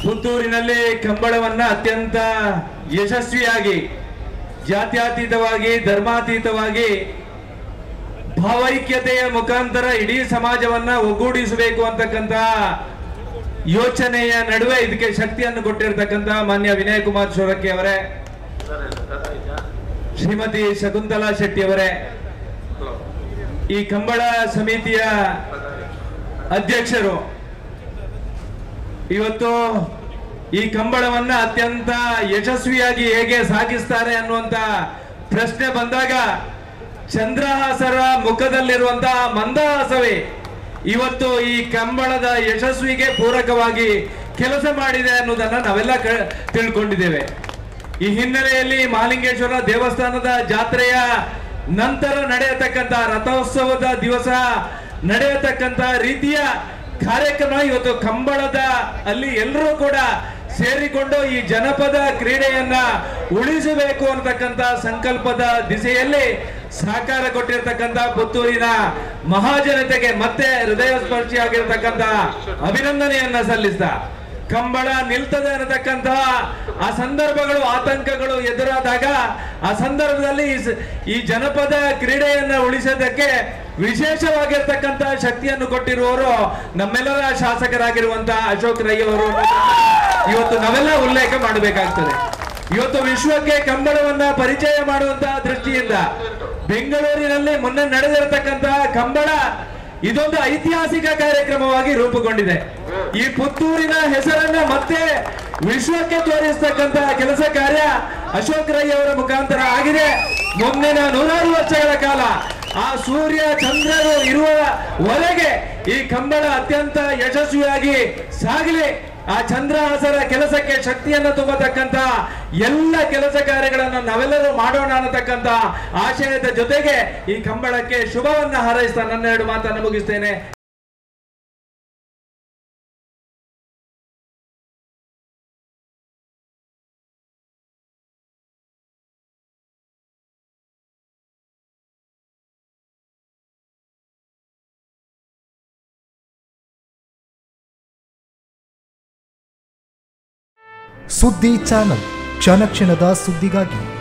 ಪುತ್ತೂರಿನಲ್ಲಿ ಕಂಬಳವನ್ನ ಅತ್ಯಂತ ಯಶಸ್ವಿಯಾಗಿ ಜಾತ್ಯತೀತವಾಗಿ ಧರ್ಮಾತೀತವಾಗಿ ಭಾವೈಕ್ಯತೆಯ ಮುಖಾಂತರ ಇಡೀ ಸಮಾಜವನ್ನ ಒಗ್ಗೂಡಿಸಬೇಕು ಅಂತಕ್ಕಂತ ಯೋಚನೆಯ ನಡುವೆ ಇದಕ್ಕೆ ಶಕ್ತಿಯನ್ನು ಕೊಟ್ಟಿರತಕ್ಕಂತ ಮಾನ್ಯ ವಿನಯ್ ಕುಮಾರ್ ಶೋರಕ್ಕೆ ಅವರೇ, ಶ್ರೀಮತಿ ಶಕುಂತಲಾ ಶೆಟ್ಟಿ ಅವರೇ, ಈ ಕಂಬಳ ಸಮಿತಿಯ ಅಧ್ಯಕ್ಷರು, ಇವತ್ತು ಈ ಕಂಬಳವನ್ನ ಅತ್ಯಂತ ಯಶಸ್ವಿಯಾಗಿ ಹೇಗೆ ಸಾಗಿಸ್ತಾರೆ ಅನ್ನುವಂತ ಪ್ರಶ್ನೆ ಬಂದಾಗ ಚಂದ್ರಹಾಸರ ಮುಖದಲ್ಲಿರುವಂತಹ ಮಂದಹಾಸವೇ ಇವತ್ತು ಈ ಕಂಬಳದ ಯಶಸ್ವಿಗೆ ಪೂರಕವಾಗಿ ಕೆಲಸ ಮಾಡಿದೆ ಅನ್ನೋದನ್ನ ನಾವೆಲ್ಲ ತಿಳ್ಕೊಂಡಿದ್ದೇವೆ. ಈ ಹಿನ್ನೆಲೆಯಲ್ಲಿ ಮಹಾಲಿಂಗೇಶ್ವರ ದೇವಸ್ಥಾನದ ಜಾತ್ರೆಯ ನಂತರ ನಡೆಯತಕ್ಕಂತ ರಥೋತ್ಸವದ ದಿವಸ ನಡೆಯತಕ್ಕಂತ ರೀತಿಯ ಕಾರ್ಯಕ್ರಮ ಇವತ್ತು ಕಂಬಳದ ಅಲ್ಲಿ ಎಲ್ಲರೂ ಕೂಡ ಸೇರಿಕೊಂಡು ಈ ಜನಪದ ಕ್ರೀಡೆಯನ್ನ ಉಳಿಸಬೇಕು ಅಂತಕ್ಕಂತ ಸಂಕಲ್ಪದ ದಿಸೆಯಲ್ಲಿ ಸಹಕಾರ ಕೊಟ್ಟಿರ್ತಕ್ಕಂಥ ಪುತ್ತೂರಿನ ಮಹಾಜನತೆಗೆ ಮತ್ತೆ ಹೃದಯ ಸ್ಪರ್ಶಿಯಾಗಿರ್ತಕ್ಕಂಥ ಅಭಿನಂದನೆಯನ್ನ ಸಲ್ಲಿಸ್ತಾ, ಕಂಬಳ ನಿಲ್ತದೆ ಅನ್ನತಕ್ಕಂತಹ ಆ ಸಂದರ್ಭಗಳು ಆತಂಕಗಳು ಎದುರಾದಾಗ ಆ ಸಂದರ್ಭದಲ್ಲಿ ಈ ಜನಪದ ಕ್ರೀಡೆಯನ್ನ ಉಳಿಸೋದಕ್ಕೆ ವಿಶೇಷವಾಗಿರ್ತಕ್ಕಂತಹ ಶಕ್ತಿಯನ್ನು ಕೊಟ್ಟಿರುವವರು ನಮ್ಮೆಲ್ಲರ ಶಾಸಕರಾಗಿರುವಂತಹ ಅಶೋಕ್ ರೈ ಅವರು ಇವತ್ತು ನಾವೆಲ್ಲ ಉಲ್ಲೇಖ ಮಾಡಬೇಕಾಗ್ತದೆ. ಇವತ್ತು ವಿಶ್ವಕ್ಕೆ ಕಂಬಳವನ್ನ ಪರಿಚಯ ಮಾಡುವಂತಹ ದೃಷ್ಟಿಯಿಂದ ಬೆಂಗಳೂರಿನಲ್ಲಿ ಮೊನ್ನೆ ನಡೆದಿರತಕ್ಕಂತಹ ಕಂಬಳ ಇದೊಂದು ಐತಿಹಾಸಿಕ ಕಾರ್ಯಕ್ರಮವಾಗಿ ರೂಪುಗೊಂಡಿದೆ. ಈ ಪುತ್ತೂರಿನ ಹೆಸರನ್ನ ಮತ್ತೆ ವಿಶ್ವಕ್ಕೆ ತೋರಿಸತಕ್ಕಂತಹ ಕೆಲಸ ಕಾರ್ಯ ಅಶೋಕ್ ರೈ ಅವರ ಮುಖಾಂತರ ಆಗಿದೆ. ಮುಂದಿನ 100 ವರ್ಷಗಳ ಕಾಲ ಆ ಸೂರ್ಯ ಚಂದ್ರರು ಇರುವವರೆಗೆ ಈ ಕಂಬಳ ಅತ್ಯಂತ ಯಶಸ್ವಿಯಾಗಿ ಸಾಗಲಿ. ಆ ಚಂದ್ರಹಾಸರ ಕೆಲಸಕ್ಕೆ ಶಕ್ತಿಯನ್ನು ತುಂಬತಕ್ಕಂತ ಎಲ್ಲ ಕೆಲಸ ಕಾರ್ಯಗಳನ್ನು ನಾವೆಲ್ಲರೂ ಮಾಡೋಣ ಅನ್ನತಕ್ಕಂತ ಆಶಯದ ಜೊತೆಗೆ ಈ ಕಂಬಳಕ್ಕೆ ಶುಭವನ್ನ ಹಾರೈಸ್ತಾ ನನ್ನ 2 ಮಾತನ್ನು ಮುಗಿಸ್ತೇನೆ. ಸುದ್ದಿ ಚಾನಲ್, ಕ್ಷಣ ಕ್ಷಣದ ಸುದ್ದಿಗಾಗಿ.